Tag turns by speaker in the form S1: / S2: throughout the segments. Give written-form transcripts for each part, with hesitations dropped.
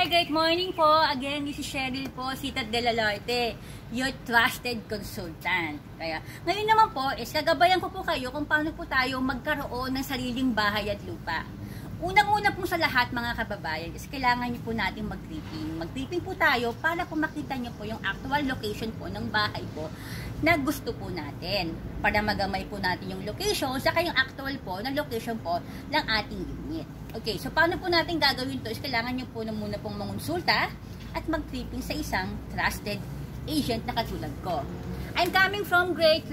S1: Hi, great morning po. Again, this is Cheryl po, Sita de la Larte, your trusted consultant. Kaya, ngayon naman po, gagabayan ko po kayo kung paano po tayo magkaroon ng sariling bahay at lupa. Unang-una po sa lahat mga kababayan is kailangan nyo po natin mag-tripping. Mag-tripping po tayo para po makita nyo po yung actual location po ng bahay po na gusto po natin. Para magamay po natin yung location, saka yung actual po na location po ng ating unit. Okay, so paano po natin gagawin to is kailangan nyo po na muna pong mangonsulta at mag-tripping sa isang trusted agent na katulad ko. I'm coming from Great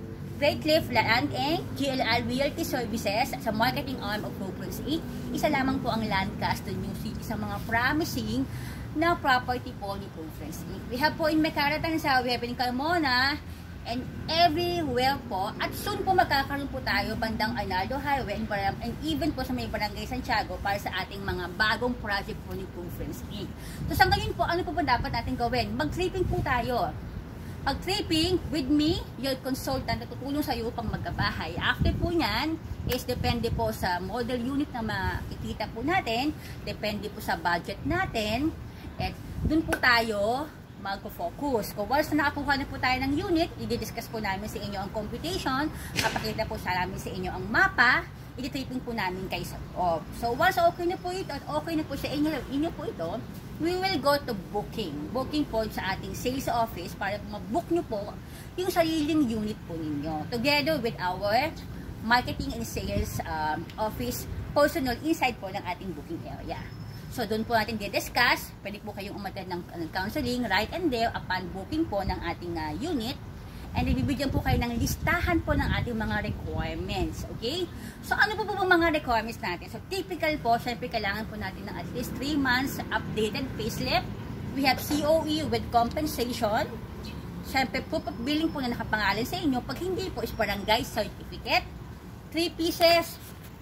S1: Cliff Land and GLR Realty Services sa marketing arm of Progress 8. Isa lamang po ang Lancaster New City sa mga promising na property po ni Progress 8. We have po in Mecaratan sa we have in Carmona and everywhere po. At soon po magkakaroon po tayo bandang Arnaldo Highway and even po sa may Barangay Santiago para sa ating mga bagong project po ni Progress 8. So sa ngayon po, ano po ba dapat natin gawin? Mag-tripping po tayo. Pag-tripping with me, your consultant na tutulong sa iyo pang magkabahay. After po niyan, is depende po sa model unit na makikita po natin, depende po sa budget natin, at dun po tayo mag-focus. Kung once na nakakuha na po tayo ng unit, i-discuss po namin sa inyo ang computation, kapakita po sa namin sa inyo ang mapa, i-tripping po namin kayo sa loob. So once okay na po ito at okay na po sa inyo po ito, we will go to booking. Booking po sa ating sales office para mag-book nyo po yung sariling unit po ninyo. Together with our marketing and sales office personnel inside po ng ating booking area. So doon po natin di-discuss. Pwede po kayong umattend ng counseling right and there upon booking po ng ating unit. And ibibigyan po kayo ng listahan po ng ating mga requirements. Okay? So, ano po mga requirements natin? So, typical po, syempre kailangan po natin ng at least 3 months updated payslip. We have COE with compensation. Syempre po, billing po na nakapangalan sa inyo. Pag hindi po is barangay certificate. 3 pieces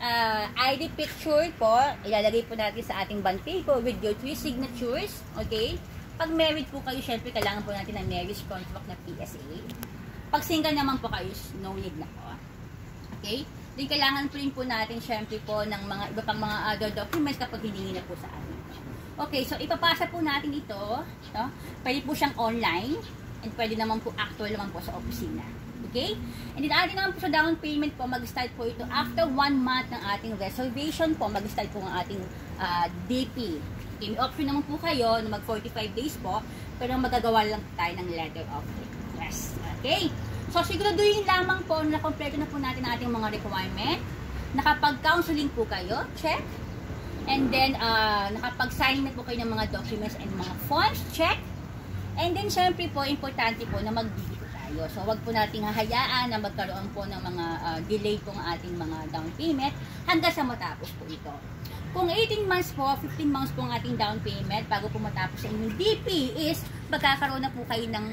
S1: ID picture po. Ilalagay po natin sa ating bond paper with your 3 signatures. Okay? Pag married po kayo, syempre kailangan po natin ng marriage contract na PSA. Pag single naman po kayo, no need na po. Okay? Then kailangan po rin po natin syempre po ng mga iba pang mga other documents kapag hiningi na po sa atin. Okay, so ipapasa po natin ito. No? Pwede po siyang online and pwede naman po actual naman po sa opisina. Okay? And then atin naman po sa down payment po, mag-start po ito after 1 month ng ating reservation po, mag-start po ang ating DP. Okay, may option naman po kayo na mag 45 days po, pero magagawa lang tayo ng letter of request. Okay? So, siguraduhin lamang po na kompleto na po natin ang ating mga requirement. Nakapag-counseling po kayo, check. And then, nakapag-sign na po kayo ng mga documents and mga forms, check. And then, syempre po, importante po na mag-digit tayo. So, wag po nating hahayaan na magkaroon po ng mga delay po ang ating mga down payment hanggang sa matapos po ito. Kung 18 months po, 15 months po ang ating down payment bago po matapos sa inyong DP is magkakaroon na po kayo ng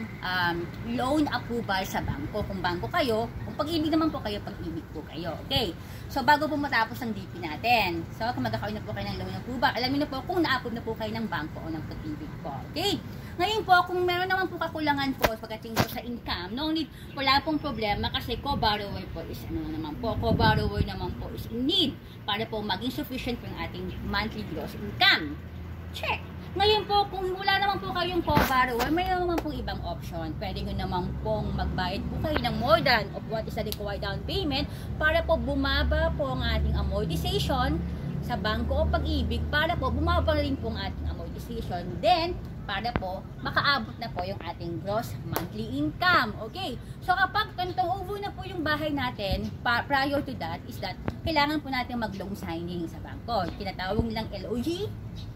S1: loan approval sa bangko. Kung bangko kayo, kung pag-ibig naman po kayo, pag-ibig po kayo. Okay? So, bago po matapos ang DP natin. So, kung magkakaroon na po kayo ng loan approval, alamin na po kung na-approve na po kayo ng bangko o ng pag-ibig po. Okay? Ngayon po, kung meron naman po kakulangan po pagdating po sa income, no need, wala pong problema kasi co-borrower po is co-borrower naman po is in need para po maging sufficient po yung ating monthly gross income. Check! Ngayon po, kung wala naman po kayong co-borrower, may naman pong ibang option. Pwede nyo naman pong magbayad po kayo ng more than of what is the required down payment para po bumaba po ang ating amortization sa bangko o pag-ibig para po bumaba rin po ang ating amortization. Then, para po makaabot na po yung ating gross monthly income. Okay? So, kapag kantong over na po yung bahay natin, prior to that, is that kailangan po natin mag-loan signing sa bangko. Tinatawag nilang LOG.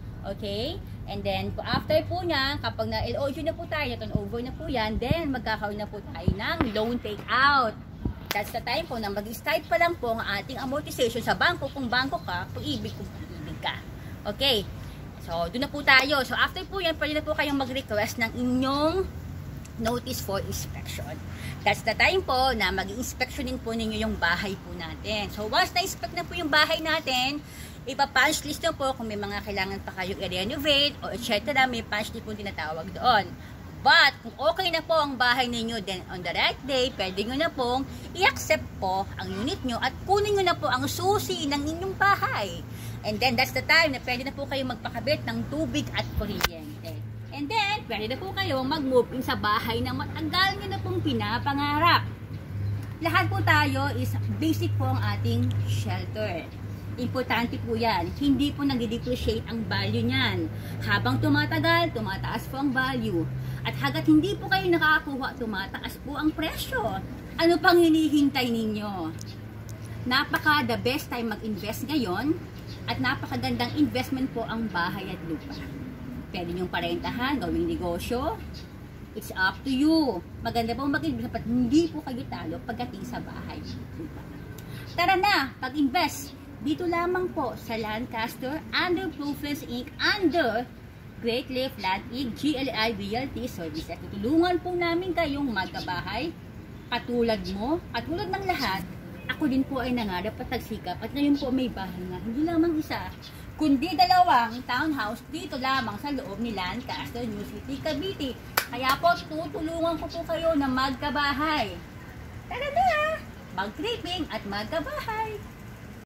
S1: Okay? And then, after po niya, kapag na-LOG na po tayo, turn over na po yan, then magkakaroon na po tayo ng loan take-out. That's the time po na mag-start pa lang po ang ating amortization sa bangko. Kung bangko ka, pag-ibig kung pag-ibig ka. Okay? So, doon na po tayo. So, after po yan, pwede na po kayong mag-request ng inyong notice for inspection. That's the time po na mag-inspectionin po ninyo yung bahay po natin. So, once na-inspect na po yung bahay natin, ipa-punch list na po kung may mga kailangan pa kayong i-renovate o etc. May punch list po tinatawag doon. But, kung okay na po ang bahay ninyo, then on the right day, pwede nyo na pong i-accept po ang unit nyo at kunin nyo na po ang susi ng inyong bahay. And then, that's the time na pwede na po kayo magpakabit ng tubig at kuryente. And then, pwede na po kayo mag-move in sa bahay na matagal nyo na pong pinapangarap. Lahat po tayo is basic po ang ating shelter. Importante po yan. Hindi po nag-depreciate ang value niyan. Habang tumatagal, tumataas po ang value. At hanggat hindi po kayo nakakakuha, tumataas po ang presyo. Ano pang hinihintay ninyo? Napaka the best time mag-invest ngayon at napakagandang investment po ang bahay at lupa. Pwede niyong parentahan, gawing negosyo. It's up to you. Maganda pong mag-invest at hindi po kayo talo pagdating sa bahay. Tara na, pag-invest. Dito lamang po sa Lancaster under Bluefence Inc. under Great Leaf Land Inc. GLI Realty Services. Tutulungan po namin kayong magkabahay. Katulad mo, katulad ng lahat, ako din po ay nangarap at nagsikap at ngayon po may bahay nga. Hindi lamang isa, kundi dalawang townhouse dito lamang sa loob ni Lancaster, New City, Cavite. Kaya po tutulungan ko po kayo na magkabahay. Tara na! Mag-tripping at magkabahay!